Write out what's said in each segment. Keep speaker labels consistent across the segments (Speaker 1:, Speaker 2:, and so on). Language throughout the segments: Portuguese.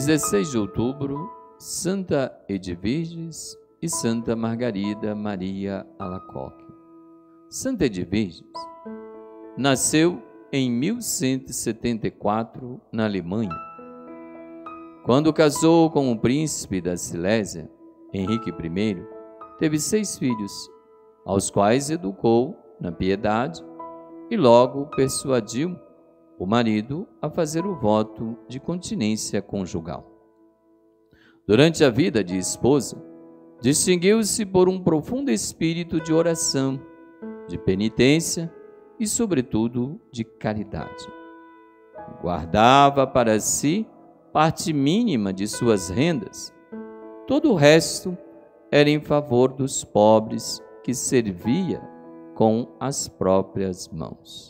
Speaker 1: 16 de outubro, Santa Edviges e Santa Margarida Maria Alacoque. Santa Edviges nasceu em 1174 na Alemanha. Quando casou com o príncipe da Silésia, Henrique I, teve 6 filhos, aos quais educou na piedade e logo persuadiu o marido a fazer o voto de continência conjugal. Durante a vida de esposa, distinguiu-se por um profundo espírito de oração, de penitência e, sobretudo, de caridade. Guardava para si parte mínima de suas rendas. Todo o resto era em favor dos pobres, que servia com as próprias mãos.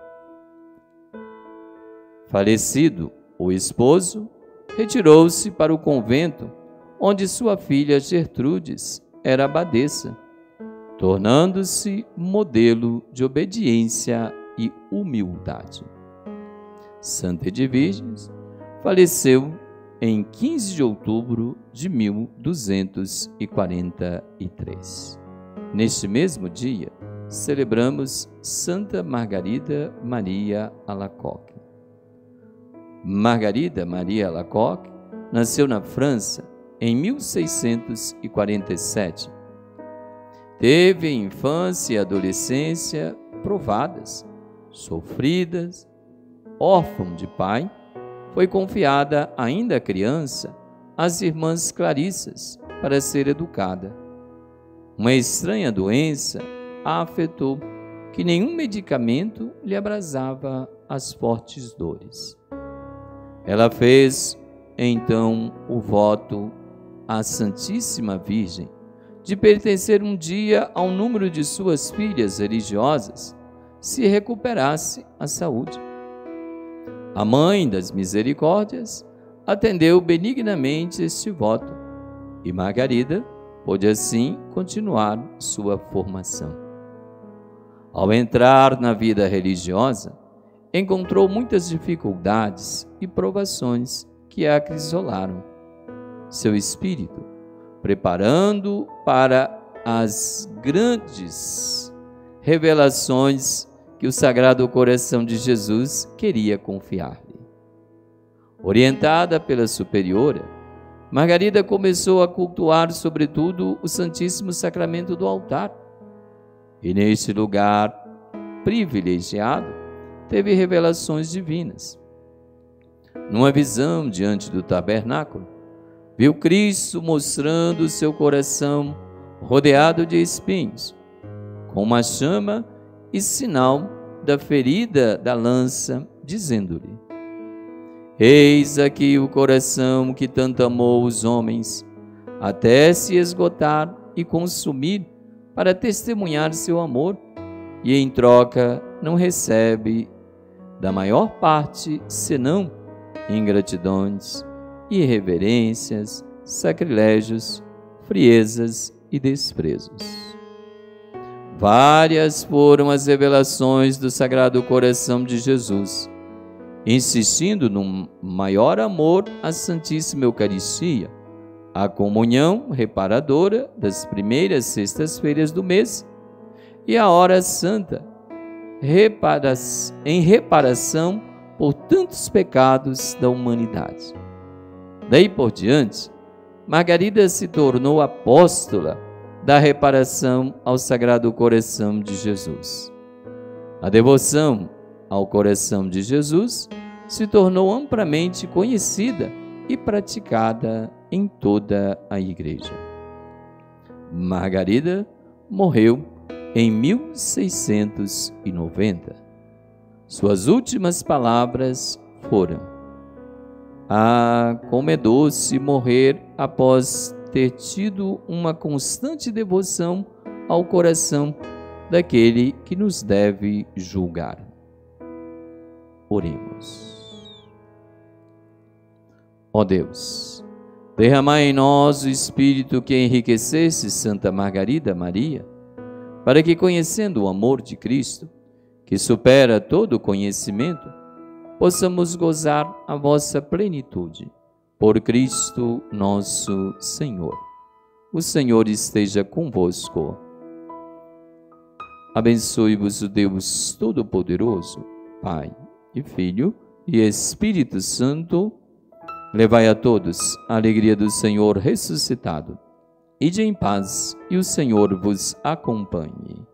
Speaker 1: Falecido o esposo, retirou-se para o convento, onde sua filha Gertrudes era abadesa, tornando-se modelo de obediência e humildade. Santa Edviges faleceu em 15 de outubro de 1243. Neste mesmo dia, celebramos Santa Margarida Maria Alacoque. Margarida Maria Alacoque nasceu na França em 1647. Teve infância e adolescência provadas, sofridas. Órfã de pai, foi confiada ainda criança às irmãs Clarissas para ser educada. Uma estranha doença a afetou, que nenhum medicamento lhe abrasava as fortes dores. Ela fez, então, o voto à Santíssima Virgem de pertencer um dia ao número de suas filhas religiosas, se recuperasse a saúde. A Mãe das Misericórdias atendeu benignamente este voto e Margarida pôde assim continuar sua formação. Ao entrar na vida religiosa, encontrou muitas dificuldades e provações que a acrisolaram seu espírito, preparando para as grandes revelações que o Sagrado Coração de Jesus queria confiar-lhe. Orientada pela superiora, Margarida começou a cultuar, sobretudo, o Santíssimo Sacramento do altar. E neste lugar privilegiado, teve revelações divinas. Numa visão diante do tabernáculo, viu Cristo mostrando o seu coração rodeado de espinhos, com uma chama e sinal da ferida da lança, dizendo-lhe: eis aqui o coração que tanto amou os homens, até se esgotar e consumir para testemunhar seu amor, e em troca não recebe da maior parte senão ingratidões, irreverências, sacrilégios, friezas e desprezos. Várias foram as revelações do Sagrado Coração de Jesus, insistindo no maior amor à Santíssima Eucaristia, a comunhão reparadora das primeiras sextas-feiras do mês e a hora santa, em reparação por tantos pecados da humanidade. Daí por diante, Margarida se tornou apóstola da reparação ao Sagrado Coração de Jesus. A devoção ao coração de Jesus se tornou amplamente conhecida e praticada em toda a Igreja. Margarida morreu em 1690. Suas últimas palavras foram: como é doce morrer após ter tido uma constante devoção ao coração daquele que nos deve julgar. Oremos. Ó Deus, derramai em nós o Espírito que enriquecesse Santa Margarida Maria, para que, conhecendo o amor de Cristo, que supera todo conhecimento, possamos gozar a vossa plenitude. por Cristo nosso Senhor. O Senhor esteja convosco. Abençoe-vos o Deus Todo-Poderoso, Pai e Filho e Espírito Santo. Levai a todos a alegria do Senhor ressuscitado. Ide em paz e o Senhor vos acompanhe.